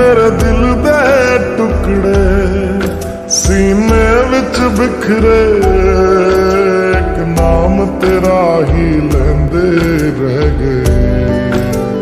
मेरे दिल दे टुकड़े सीने विच बिखरे, एक नाम तेरा ही लेंदे रह गए।